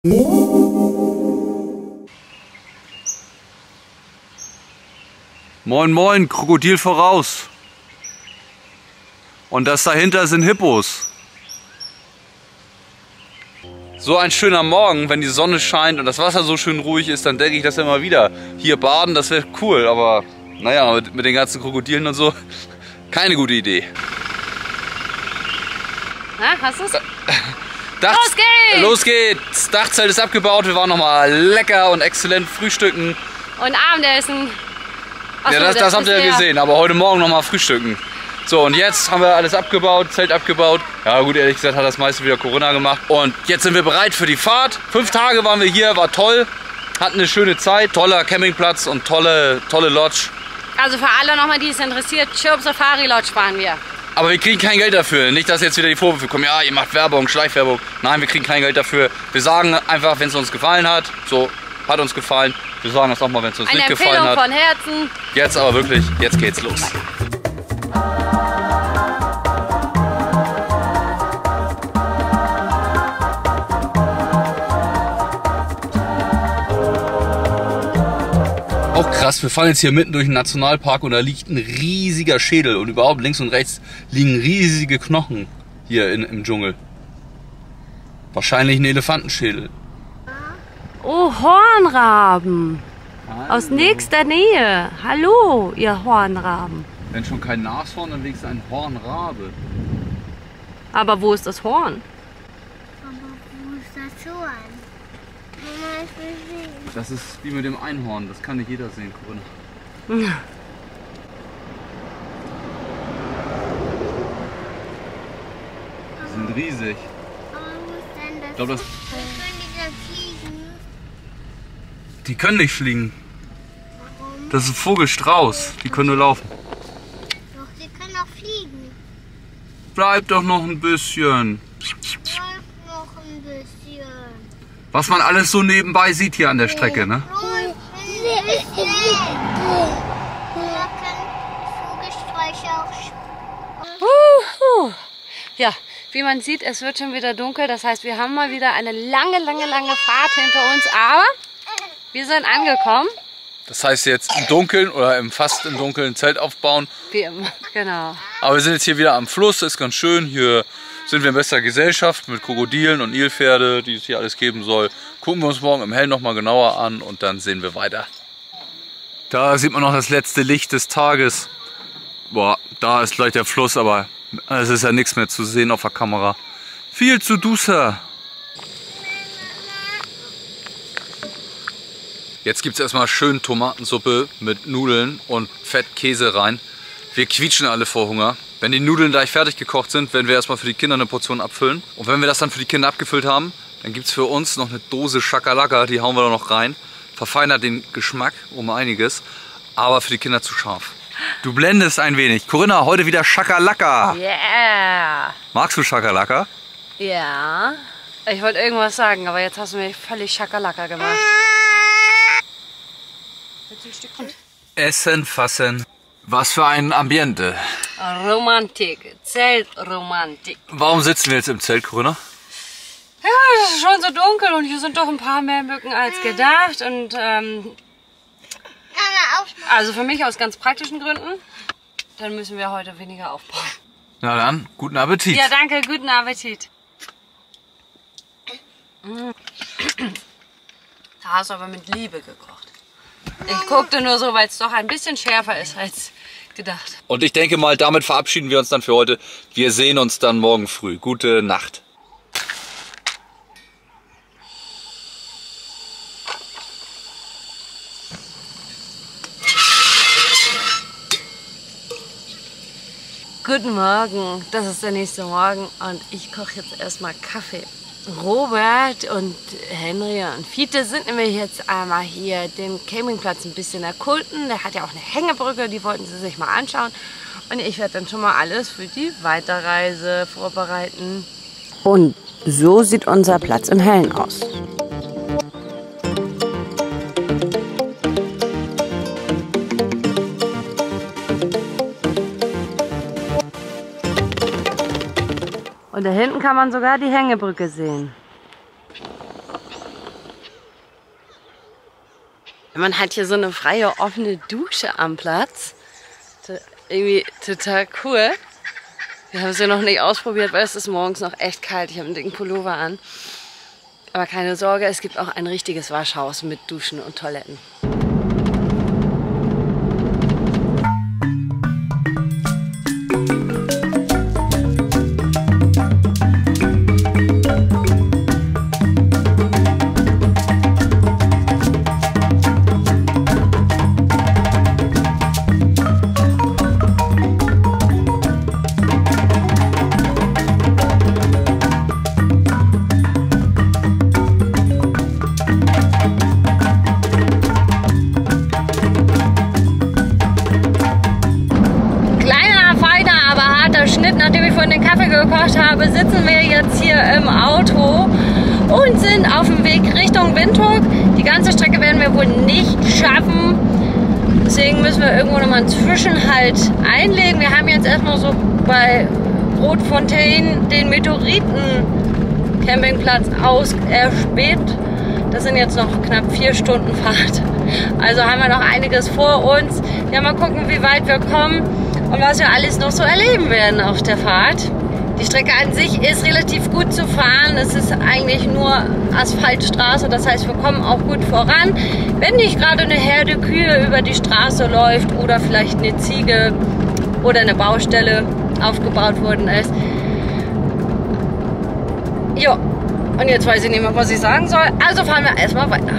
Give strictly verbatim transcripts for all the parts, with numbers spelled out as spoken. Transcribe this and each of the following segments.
Moin moin, Krokodil voraus. Und das dahinter sind Hippos. So ein schöner Morgen, wenn die Sonne scheint und das Wasser so schön ruhig ist, dann denke ich das immer wieder. Hier baden, das wäre cool, aber naja, mit, mit den ganzen Krokodilen und so, keine gute Idee. Na, hast du's? Dach, los geht's! Los geht's! Dachzelt ist abgebaut, wir waren nochmal lecker und exzellent frühstücken. Und Abendessen. Achso, ja, das, das, das habt ihr ja gesehen, aber heute Morgen nochmal frühstücken. So, und jetzt haben wir alles abgebaut, Zelt abgebaut. Ja gut, ehrlich gesagt hat das meiste wieder Corona gemacht. Und jetzt sind wir bereit für die Fahrt. Fünf Tage waren wir hier, war toll. Hatten eine schöne Zeit, toller Campingplatz und tolle, tolle Lodge. Also für alle nochmal, die es interessiert, Chirp Safari Lodge fahren wir. Aber wir kriegen kein Geld dafür. Nicht, dass jetzt wieder die Vorwürfe kommen, ja, ihr macht Werbung, Schleichwerbung. Nein, wir kriegen kein Geld dafür. Wir sagen einfach, wenn es uns gefallen hat, so, hat uns gefallen. Wir sagen das nochmal, wenn es uns nicht gefallen hat. Eine Empfehlung von Herzen. Jetzt aber wirklich, jetzt geht's los. Auch krass, wir fahren jetzt hier mitten durch den Nationalpark und da liegt ein riesiger Schädel und überhaupt links und rechts liegen riesige Knochen hier in, im Dschungel. Wahrscheinlich ein Elefantenschädel. Oh, Hornraben. Hallo. Aus nächster Nähe. Hallo, ihr Hornraben. Wenn schon kein Nashorn, dann wenigstens ein Hornrabe. Aber wo ist das Horn? Aber wo ist das Horn? Mama, ich will sehen. Das ist wie mit dem Einhorn, das kann nicht jeder sehen, Corinna. Ja. Die sind riesig. Aber wo ist denn das? Ich glaube, das. Wie können die denn fliegen? Die können nicht fliegen. Warum? Das ist ein Vogelstrauß. Die können nur laufen. Doch, die können auch fliegen. Bleib doch noch ein bisschen. Läuft noch ein bisschen. Was man alles so nebenbei sieht hier an der Strecke, ne? Läuft ein bisschen. Da können Vogelsträuche auch. Uhu. Ja, wie man sieht, es wird schon wieder dunkel. Das heißt, wir haben mal wieder eine lange, lange, lange Fahrt hinter uns. Aber wir sind angekommen. Das heißt jetzt im Dunkeln oder im fast im Dunkeln Zelt aufbauen. Wie immer, genau. Aber wir sind jetzt hier wieder am Fluss, ist ganz schön. Hier sind wir in bester Gesellschaft mit Krokodilen und Nilpferde, die es hier alles geben soll. Gucken wir uns morgen im Hellen noch mal genauer an und dann sehen wir weiter. Da sieht man noch das letzte Licht des Tages. Boah, da ist gleich der Fluss, aber es ist ja nichts mehr zu sehen auf der Kamera. Viel zu duster. Jetzt gibt es erstmal schön Tomatensuppe mit Nudeln und Fett Käse rein. Wir quietschen alle vor Hunger. Wenn die Nudeln gleich fertig gekocht sind, werden wir erstmal für die Kinder eine Portion abfüllen. Und wenn wir das dann für die Kinder abgefüllt haben, dann gibt es für uns noch eine Dose Schakalaka, die hauen wir da noch rein. Verfeinert den Geschmack um einiges, aber für die Kinder zu scharf. Du blendest ein wenig. Corinna, heute wieder Schakalaka. Yeah. Magst du Schakalaka? Ja. Ich wollte irgendwas sagen, aber jetzt hast du mir völlig Schakalaka gemacht. Willst du ein Stückchen? Essen, fassen. Was für ein Ambiente. Romantik. Zeltromantik. Warum sitzen wir jetzt im Zelt, Corinna? Ja, es ist schon so dunkel und hier sind doch ein paar mehr Mücken als gedacht. Und ähm, also für mich aus ganz praktischen Gründen, dann müssen wir heute weniger aufbauen. Na dann, guten Appetit. Ja, danke, guten Appetit. Da hast du aber mit Liebe gekocht. Ich guckte nur so, weil es doch ein bisschen schärfer ist als gedacht. Und ich denke mal, damit verabschieden wir uns dann für heute. Wir sehen uns dann morgen früh. Gute Nacht. Guten Morgen, das ist der nächste Morgen und ich koche jetzt erstmal Kaffee. Robert und Henry und Fiete sind nämlich jetzt einmal hier den Campingplatz ein bisschen erkunden. Der hat ja auch eine Hängebrücke, die wollten sie sich mal anschauen. Und ich werde dann schon mal alles für die Weiterreise vorbereiten. Und so sieht unser Platz im Hellen aus. Und da hinten kann man sogar die Hängebrücke sehen. Man hat hier so eine freie, offene Dusche am Platz. Irgendwie total cool. Wir haben es ja noch nicht ausprobiert, weil es ist morgens noch echt kalt. Ich habe einen dicken Pullover an. Aber keine Sorge, es gibt auch ein richtiges Waschhaus mit Duschen und Toiletten. Nachdem ich vorhin den Kaffee gekocht habe, sitzen wir jetzt hier im Auto und sind auf dem Weg Richtung Windhoek. Die ganze Strecke werden wir wohl nicht schaffen. Deswegen müssen wir irgendwo nochmal einen Zwischenhalt einlegen. Wir haben jetzt erstmal so bei Rotfontein den Meteoriten-Campingplatz auserspäht. Das sind jetzt noch knapp vier Stunden Fahrt. Also haben wir noch einiges vor uns. Ja, mal gucken, wie weit wir kommen und was wir alles noch so erleben werden auf der Fahrt. Die Strecke an sich ist relativ gut zu fahren. Es ist eigentlich nur Asphaltstraße, das heißt, wir kommen auch gut voran. Wenn nicht gerade eine Herde Kühe über die Straße läuft oder vielleicht eine Ziege oder eine Baustelle aufgebaut worden ist. Jo, und jetzt weiß ich nicht mehr, was ich sagen soll. Also fahren wir erstmal weiter.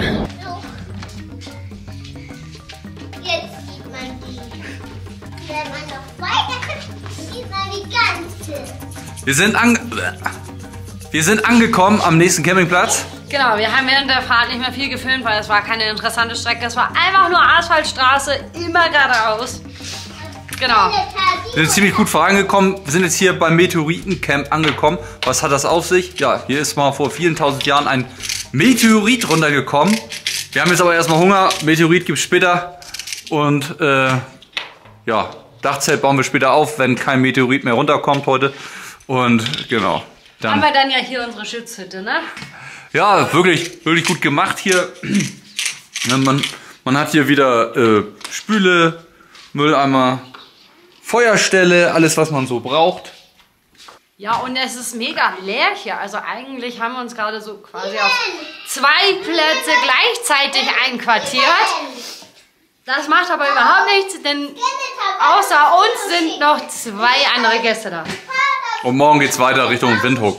Wir sind, an, wir sind angekommen am nächsten Campingplatz. Genau, wir haben während der Fahrt nicht mehr viel gefilmt, weil es war keine interessante Strecke. Es war einfach nur Asphaltstraße, immer geradeaus. Genau. Wir sind ziemlich gut vorangekommen. Wir sind jetzt hier beim Meteoritencamp angekommen. Was hat das auf sich? Ja, hier ist mal vor vielen tausend Jahren ein Meteorit runtergekommen. Wir haben jetzt aber erstmal Hunger. Meteorit gibt es später. Und äh, ja, Dachzelt bauen wir später auf, wenn kein Meteorit mehr runterkommt heute. Und genau. Dann haben wir dann ja hier unsere Schutzhütte, ne? Ja, wirklich, wirklich gut gemacht hier. Man, man hat hier wieder äh, Spüle, Mülleimer, Feuerstelle, alles was man so braucht. Ja, und es ist mega leer hier. Also eigentlich haben wir uns gerade so quasi auf zwei Plätze gleichzeitig einquartiert. Das macht aber überhaupt nichts, denn außer uns sind noch zwei andere Gäste da. Und morgen geht's weiter Richtung Windhoek.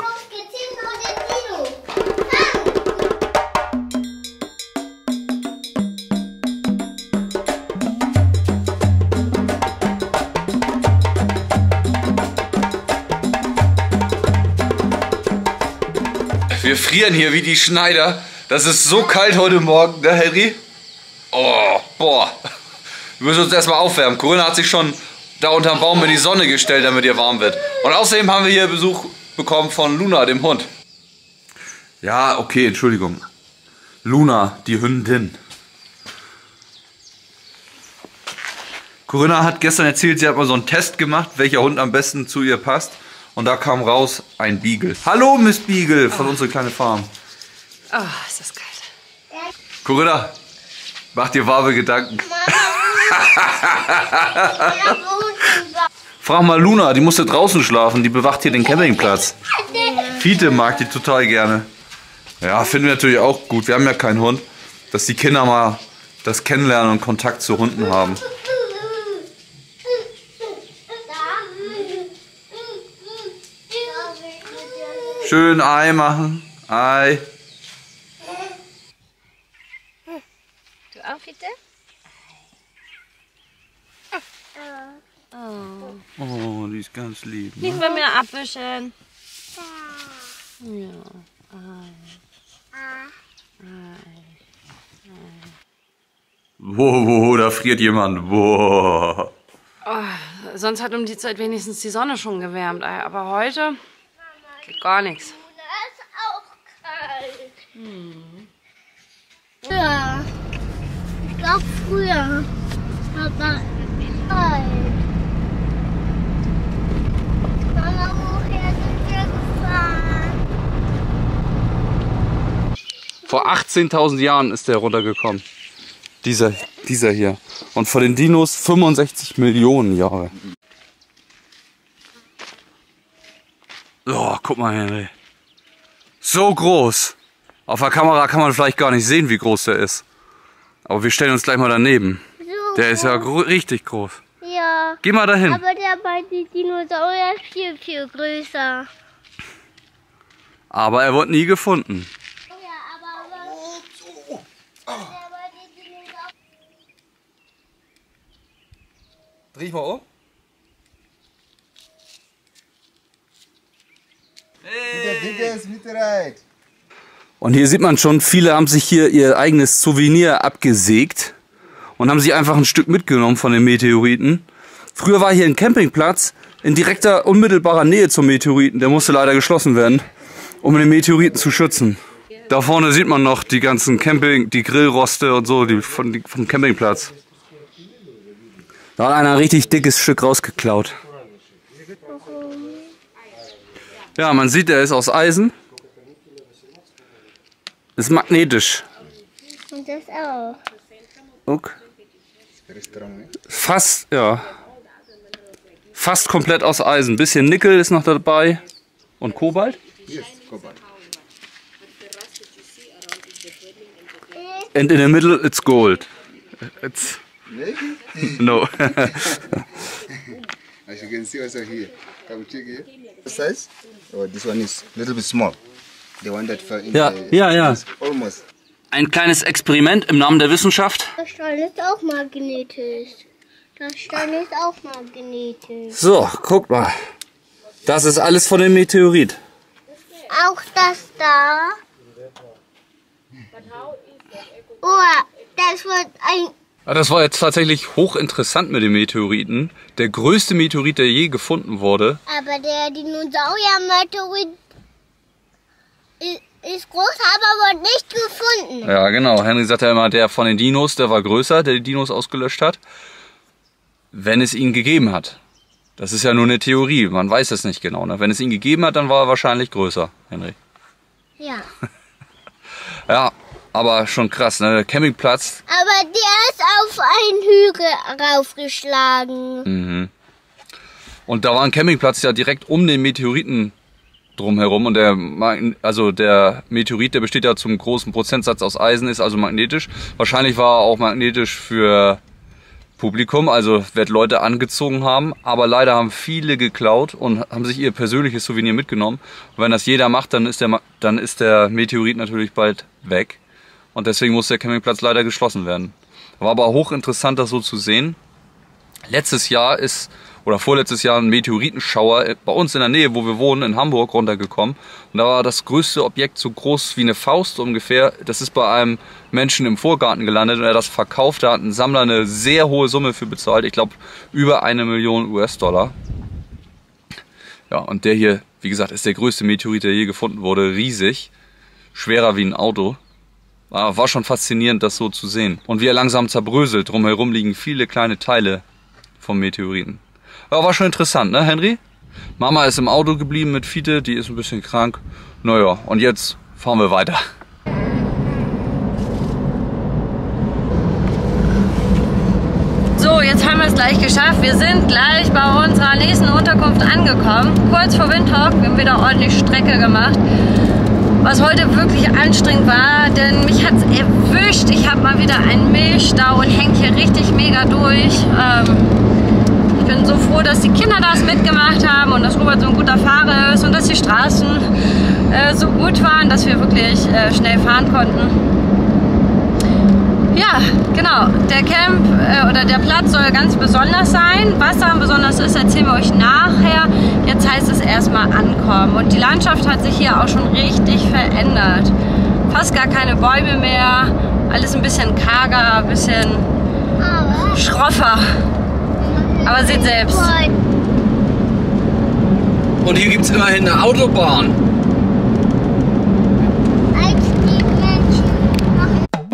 Wir frieren hier wie die Schneider. Das ist so kalt heute Morgen, ne, Harry? Oh, boah. Wir müssen uns erstmal aufwärmen. Corinna hat sich schon da unterm Baum in die Sonne gestellt, damit ihr warm wird. Und außerdem haben wir hier Besuch bekommen von Luna, dem Hund. Ja, okay, Entschuldigung. Luna, die Hündin. Corinna hat gestern erzählt, sie hat mal so einen Test gemacht, welcher Hund am besten zu ihr passt. Und da kam raus ein Beagle. Hallo, Miss Beagle von oh. unserer kleinen Farm. Oh, ist das kalt. Corinna, mach dir warme Gedanken. Frag mal Luna, die musste draußen schlafen, die bewacht hier den Campingplatz. Fiete mag die total gerne. Ja, finden wir natürlich auch gut. Wir haben ja keinen Hund, dass die Kinder mal das kennenlernen und Kontakt zu Hunden haben. Schön Ei machen. Ei. Du auch, bitte? Oh. Oh, die ist ganz lieb. Nicht bei mir abwischen. Ja. Wow, wow, da friert jemand. Wow. Oh, sonst hat um die Zeit wenigstens die Sonne schon gewärmt. Aber heute geht gar nichts. Das ist auch kalt. Hm. Ja. Ich glaube früher. Aber kalt. Mama, woher sind wir gefahren? Vor achtzehntausend Jahren ist der runtergekommen. Dieser, dieser hier. Und von den Dinos fünfundsechzig Millionen Jahre. Oh, guck mal, Henry. So groß. Auf der Kamera kann man vielleicht gar nicht sehen, wie groß der ist. Aber wir stellen uns gleich mal daneben. So Der ist ja groß. gro- richtig groß. Ja. Geh mal dahin. Aber der bei den Dinosaurier ist viel, viel größer. Aber er wurde nie gefunden. Ja, aber, aber der bei den Dinosauriern. Dreh ich mal um. Der Digger ist mit bereit. Und hier sieht man schon, viele haben sich hier ihr eigenes Souvenir abgesägt und haben sich einfach ein Stück mitgenommen von den Meteoriten. Früher war hier ein Campingplatz in direkter, unmittelbarer Nähe zum Meteoriten. Der musste leider geschlossen werden, um den Meteoriten zu schützen. Da vorne sieht man noch die ganzen Camping, die Grillroste und so, die von, die, vom Campingplatz. Da hat einer ein richtig dickes Stück rausgeklaut. Ja, man sieht, er ist aus Eisen. Ist magnetisch. Und das auch. Okay. Fast, ja. Fast komplett aus Eisen. Bisschen Nickel ist noch dabei. Und Kobalt? Yes, Cobalt. And in the middle it's gold. It's Maybe. no. As you can see also here. Come check here. Size? Oh, this one is a little bit small. The one that fell in Ja, the, ja, ja. is almost. Ein kleines Experiment im Namen der Wissenschaft. Der Stein ist auch magnetisch. Der Stein ist auch magnetisch. So, guck mal. Das ist alles von dem Meteorit. Auch das da. Oh, das wird ein. Das war jetzt tatsächlich hochinteressant mit dem Meteoriten. Der größte Meteorit, der je gefunden wurde. Aber der Dinosaurier-Meteorit ist, ist groß, aber wird nicht gefunden. Ja, genau. Henry sagt ja immer, der von den Dinos, der war größer, der die Dinos ausgelöscht hat. Wenn es ihn gegeben hat. Das ist ja nur eine Theorie, man weiß es nicht genau. Ne? Wenn es ihn gegeben hat, dann war er wahrscheinlich größer, Henry. Ja. Ja, aber schon krass, ne? Der Campingplatz. Aber der ist auf einen Hügel raufgeschlagen. Mhm. Und da war ein Campingplatz ja direkt um den Meteoriten drumherum. Und der, Magn- also der Meteorit, der besteht ja zum großen Prozentsatz aus Eisen, ist also magnetisch. Wahrscheinlich war er auch magnetisch für Publikum, also wird Leute angezogen haben. Aber leider haben viele geklaut und haben sich ihr persönliches Souvenir mitgenommen. Und wenn das jeder macht, dann ist der, Ma- dann ist der Meteorit natürlich bald weg. Und deswegen muss der Campingplatz leider geschlossen werden. War aber hochinteressant, das so zu sehen. Letztes Jahr ist, oder vorletztes Jahr, ein Meteoritenschauer bei uns in der Nähe, wo wir wohnen, in Hamburg runtergekommen. Und da war das größte Objekt so groß wie eine Faust ungefähr. Das ist bei einem Menschen im Vorgarten gelandet und er hat das verkauft. Da hat ein Sammler eine sehr hohe Summe für bezahlt. Ich glaube, über eine Million U S-Dollar. Ja, und der hier, wie gesagt, ist der größte Meteorit, der je gefunden wurde. Riesig. Schwerer wie ein Auto. War schon faszinierend, das so zu sehen. Und wie er langsam zerbröselt. Drumherum liegen viele kleine Teile vom Meteoriten. Ja, war schon interessant, ne, Henry? Mama ist im Auto geblieben mit Fiete, die ist ein bisschen krank. Naja, und jetzt fahren wir weiter. So, jetzt haben wir es gleich geschafft. Wir sind gleich bei unserer nächsten Unterkunft angekommen. Kurz vor Windhoek. Wir haben wieder ordentlich Strecke gemacht. Was heute wirklich anstrengend war, denn mich hat es erwischt. Ich habe mal wieder einen Milchstau und hängt hier richtig mega durch. Ähm, ich bin so froh, dass die Kinder das mitgemacht haben und dass Robert so ein guter Fahrer ist und dass die Straßen äh, so gut waren, dass wir wirklich äh, schnell fahren konnten. Ja, genau. Der Camp äh, oder der Platz soll ganz besonders sein. Was daran besonders ist, erzählen wir euch nachher. Jetzt heißt es erstmal ankommen. Und die Landschaft hat sich hier auch schon richtig verändert. Fast gar keine Bäume mehr. Alles ein bisschen karger, ein bisschen Aber schroffer. Aber seht selbst. Und hier gibt es immerhin eine Autobahn. als die Menschen noch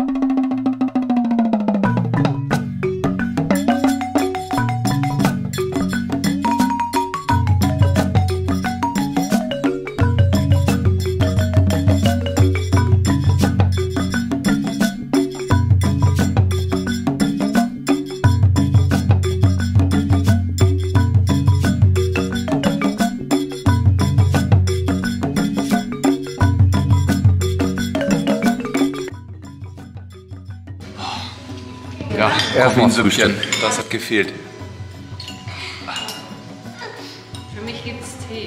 Ja, erstmal Süppchen. Das hat gefehlt. Für mich gibt's Tee.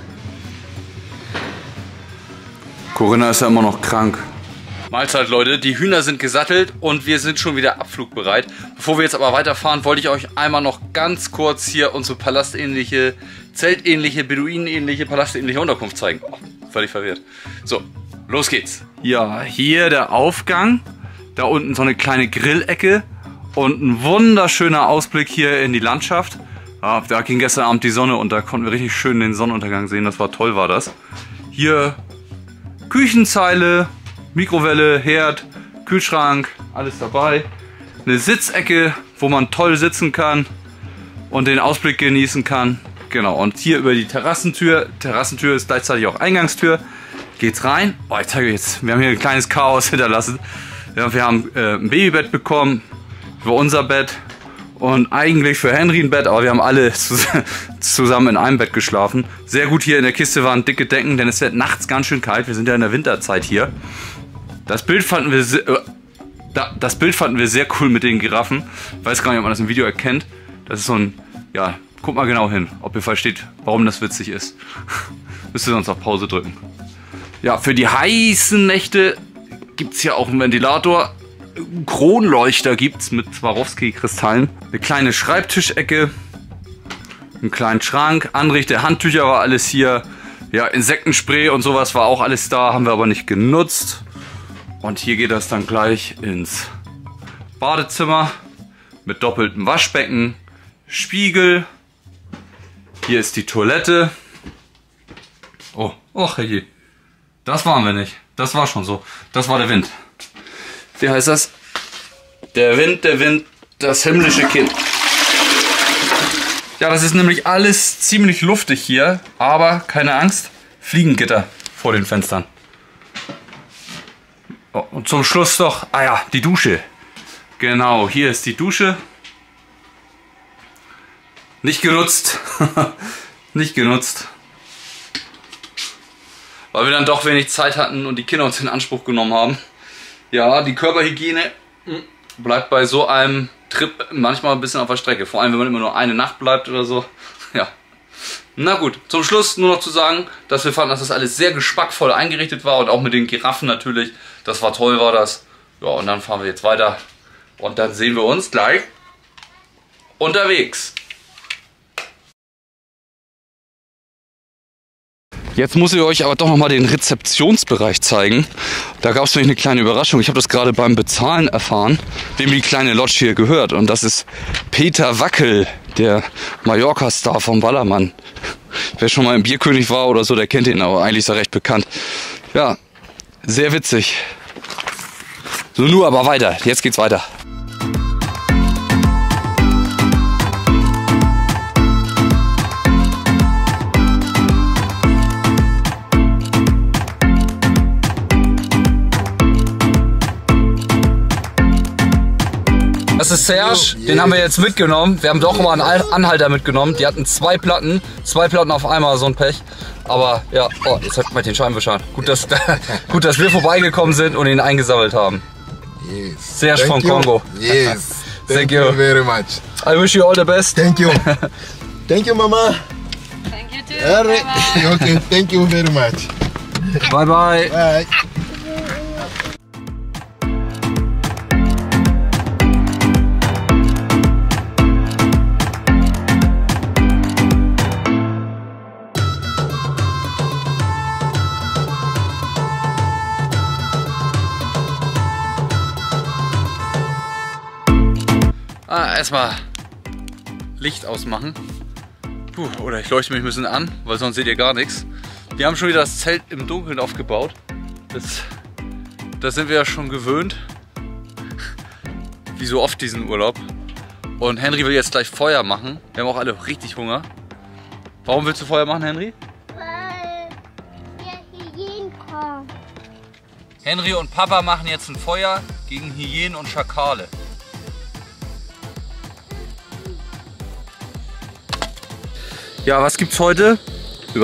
Corinna ist ja immer noch krank. Mahlzeit, Leute. Die Hühner sind gesattelt und wir sind schon wieder abflugbereit. Bevor wir jetzt aber weiterfahren, wollte ich euch einmal noch ganz kurz hier unsere palastähnliche, zeltähnliche, beduinenähnliche, palastähnliche Unterkunft zeigen. Oh, völlig verwirrt. So, los geht's. Ja, hier der Aufgang. Da unten so eine kleine Grillecke und ein wunderschöner Ausblick hier in die Landschaft. Ja, da ging gestern Abend die Sonne und da konnten wir richtig schön den Sonnenuntergang sehen. Das war toll, war das. Hier Küchenzeile, Mikrowelle, Herd, Kühlschrank, alles dabei. Eine Sitzecke, wo man toll sitzen kann und den Ausblick genießen kann. Genau, und hier über die Terrassentür. Terrassentür ist gleichzeitig auch Eingangstür. Geht's rein. Oh, ich zeige euch jetzt, wir haben hier ein kleines Chaos hinterlassen. Ja, wir haben äh, ein Babybett bekommen für unser Bett und eigentlich für Henry ein Bett, aber wir haben alle zusammen in einem Bett geschlafen. Sehr gut, hier in der Kiste waren dicke Decken, denn es wird nachts ganz schön kalt. Wir sind ja in der Winterzeit hier. Das Bild fanden wir sehr, äh, das Bild fanden wir sehr cool mit den Giraffen. Ich weiß gar nicht, ob man das im Video erkennt. Das ist so ein, ja, guck mal genau hin, ob ihr versteht, warum das witzig ist. Müsst ihr sonst auf Pause drücken. Ja, für die heißen Nächte gibt es hier auch einen Ventilator. Kronleuchter gibt es mit Swarovski-Kristallen. Eine kleine Schreibtischecke. Einen kleinen Schrank. Anrichte, Handtücher war alles hier. Ja, Insektenspray und sowas war auch alles da. Haben wir aber nicht genutzt. Und hier geht das dann gleich ins Badezimmer. Mit doppeltem Waschbecken. Spiegel. Hier ist die Toilette. Oh, och je. Das waren wir nicht. Das war schon so. Das war der Wind. Wie heißt das? Der Wind, der Wind, das himmlische Kind. Ja, das ist nämlich alles ziemlich luftig hier. Aber keine Angst, Fliegengitter vor den Fenstern. Oh, und zum Schluss doch, ah ja, die Dusche. Genau, hier ist die Dusche. Nicht genutzt. Nicht genutzt. Weil wir dann doch wenig Zeit hatten und die Kinder uns in Anspruch genommen haben. Ja, die Körperhygiene bleibt bei so einem Trip manchmal ein bisschen auf der Strecke. Vor allem, wenn man immer nur eine Nacht bleibt oder so. Ja. Na gut, zum Schluss nur noch zu sagen, dass wir fanden, dass das alles sehr geschmackvoll eingerichtet war. Und auch mit den Giraffen natürlich. Das war toll, war das. Ja, und dann fahren wir jetzt weiter. Und dann sehen wir uns gleich unterwegs. Jetzt muss ich euch aber doch noch mal den Rezeptionsbereich zeigen. Da gab es nämlich eine kleine Überraschung. Ich habe das gerade beim Bezahlen erfahren, wem die kleine Lodge hier gehört. Und das ist Peter Wackel, der Mallorca-Star vom Ballermann. Wer schon mal im Bierkönig war oder so, der kennt ihn, aber eigentlich ist er recht bekannt. Ja, sehr witzig. So, nur aber weiter. Jetzt geht's weiter. Das ist Serge, den haben wir jetzt mitgenommen. Wir haben doch mal einen Anhalter mitgenommen. Die hatten zwei Platten, zwei Platten auf einmal, so ein Pech. Aber ja, oh, jetzt hat man den Scheinwischer. Gut, dass, gut, dass wir vorbeigekommen sind und ihn eingesammelt haben. Yes. Serge von Kongo. Yes. Thank, Thank you. you very much. I wish you all the best. Thank you. Thank you, Mama. Thank you too. All right. Okay, thank you very much. Bye bye. Bye. Ah, erstmal Licht ausmachen. Puh, oder ich leuchte mich ein bisschen an, weil sonst seht ihr gar nichts. Wir haben schon wieder das Zelt im Dunkeln aufgebaut. Das, das sind wir ja schon gewöhnt. Wie so oft diesen Urlaub. Und Henry will jetzt gleich Feuer machen. Wir haben auch alle richtig Hunger. Warum willst du Feuer machen, Henry? Weil wir Hyänen kommen. Henry und Papa machen jetzt ein Feuer gegen Hyänen und Schakale. Ja, was gibt's heute?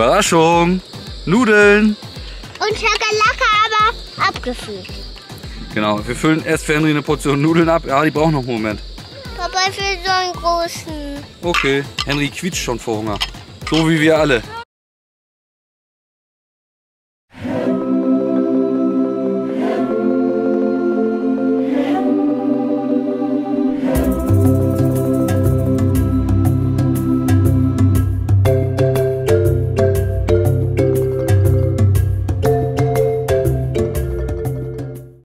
Überraschung! Nudeln! Und Schakalaka aber abgefüllt. Genau, wir füllen erst für Henry eine Portion Nudeln ab. Ja, die brauchen noch einen Moment. Papa, ich will so einen großen. Okay, Henry quietscht schon vor Hunger. So wie wir alle.